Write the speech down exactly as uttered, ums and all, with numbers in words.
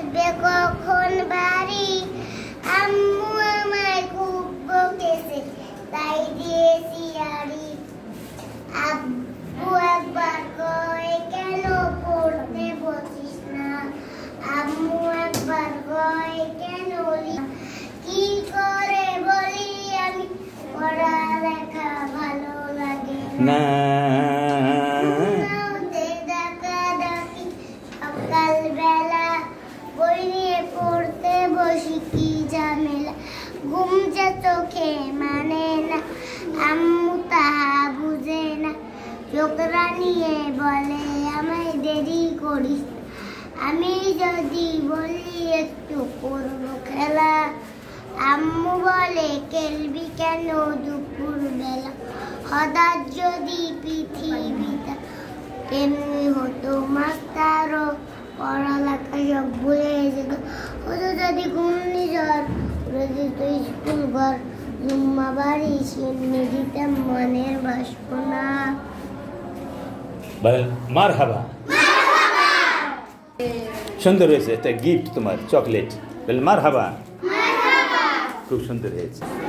আসবে কখন বাড়ি, আম্মু আমায় খুব বকেছে তাই দিয়েছি আড়ি। আব্বু একবার কয় কেন পড়তে বসিস না, আম্মু একবার কয় কেন কি করে বলি আমি পড়ালেখা ভালো লাগে না। সকালবেলা বই নিয়ে পড়তে বসি কি ঝামেলা, ঘুম যে চোখে মানে না, আম্মু তাহা বুঝে না, চোখরা নিয়ে বলে আমায় দেরি করিস। আমি যদি বলি একটু করবো খেলা, আম্মু বলে খেলবি কেন দুপুর বেলা। হঠাৎ যদি পৃথিবীটা এমনি হতো মাস্টারও পড়ালেখা সব ভুলে যেত, হতো যদি ঘূর্ণিঝড় উড়ে যেত স্কুল ঘর, জুম্মা বাড়ি সিন্নি দিতাম মনের বাসনা। মারহাবা, সুন্দর হয়েছে, একটা গিফট তোমার চকলেট। মারহাবা, খুব সুন্দর হয়েছে।